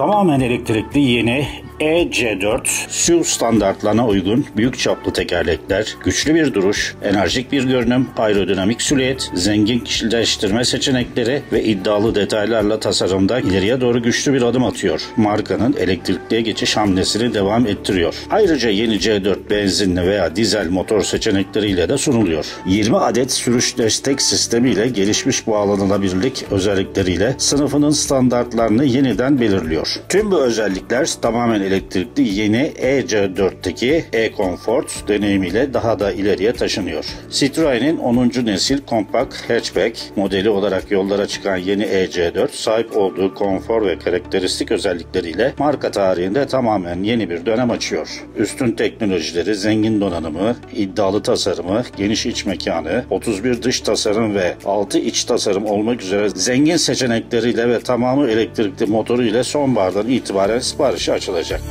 Tamamen elektrikli yeni EC4 SUV standartlarına uygun büyük çaplı tekerlekler, güçlü bir duruş, enerjik bir görünüm, aerodinamik silüet, zengin kişileştirme seçenekleri ve iddialı detaylarla tasarımda ileriye doğru güçlü bir adım atıyor. Markanın elektrikliye geçiş hamlesini devam ettiriyor. Ayrıca yeni C4 benzinli veya dizel motor seçenekleriyle de sunuluyor. 20 adet sürüş destek sistemiyle gelişmiş bağlanılabilirlik özellikleriyle sınıfının standartlarını yeniden belirliyor. Tüm bu özellikler tamamen elektrikli yeni EC4'teki e-Comfort deneyimiyle daha da ileriye taşınıyor. Citroen'in 10. nesil kompakt hatchback modeli olarak yollara çıkan yeni EC4 sahip olduğu konfor ve karakteristik özellikleriyle marka tarihinde tamamen yeni bir dönem açıyor. Üstün teknolojileri, zengin donanımı, iddialı tasarımı, geniş iç mekanı, 31 dış tasarım ve 6 iç tasarım olmak üzere zengin seçenekleriyle ve tamamı elektrikli motoru ile sonbahardan itibaren siparişi açılacak.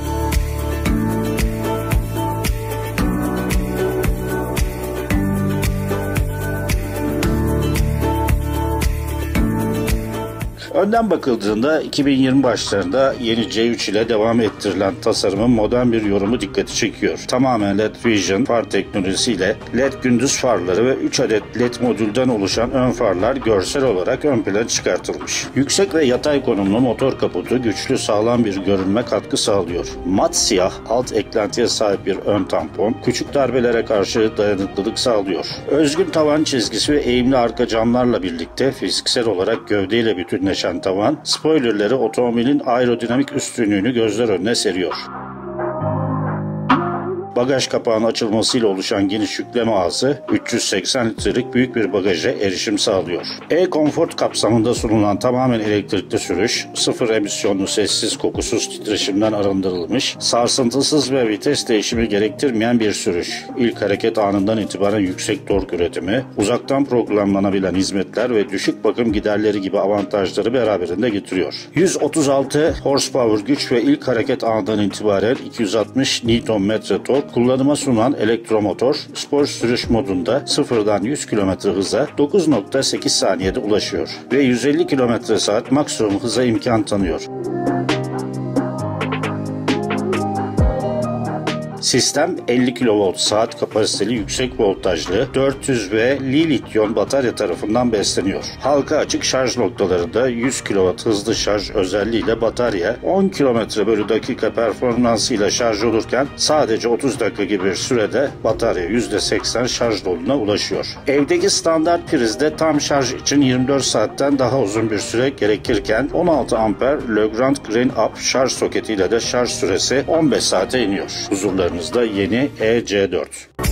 Önden bakıldığında 2020 başlarında yeni C3 ile devam ettirilen tasarımın modern bir yorumu dikkati çekiyor. Tamamen LED Vision far teknolojisiyle LED gündüz farları ve 3 adet LED modülden oluşan ön farlar görsel olarak ön plana çıkartılmış. Yüksek ve yatay konumlu motor kaputu güçlü sağlam bir görünme katkı sağlıyor. Mat siyah alt eklentiye sahip bir ön tampon küçük darbelere karşı dayanıklılık sağlıyor. Özgün tavan çizgisi ve eğimli arka camlarla birlikte fiziksel olarak gövdeyle bütünleşen tavan, spoilerleri otomobilin aerodinamik üstünlüğünü gözler önüne seriyor. Bagaj kapağının açılmasıyla oluşan geniş yükleme ağzı 380 litrelik büyük bir bagaja erişim sağlıyor. E-Comfort kapsamında sunulan tamamen elektrikli sürüş, sıfır emisyonlu sessiz kokusuz titreşimden arındırılmış, sarsıntısız ve vites değişimi gerektirmeyen bir sürüş. İlk hareket anından itibaren yüksek tork üretimi, uzaktan programlanabilen hizmetler ve düşük bakım giderleri gibi avantajları beraberinde getiriyor. 136 horsepower güç ve ilk hareket anından itibaren 260 Nm tork kullanıma sunan elektromotor, spor sürüş modunda 0'dan 100 km hıza 9.8 saniyede ulaşıyor ve 150 km/saat maksimum hıza imkan tanıyor. Sistem 50 kV saat kapasiteli yüksek voltajlı 400 ve Li-lityum batarya tarafından besleniyor. Halka açık şarj noktalarında 100 kW hızlı şarj özelliğiyle batarya 10 km/dakika performansıyla şarj olurken sadece 30 dakika gibi bir sürede batarya %80 şarj doluluğuna ulaşıyor. Evdeki standart prizde tam şarj için 24 saatten daha uzun bir süre gerekirken 16 amper Legrand Green Up şarj soketiyle de şarj süresi 15 saate iniyor. Huzurlarınızda yeni EC4.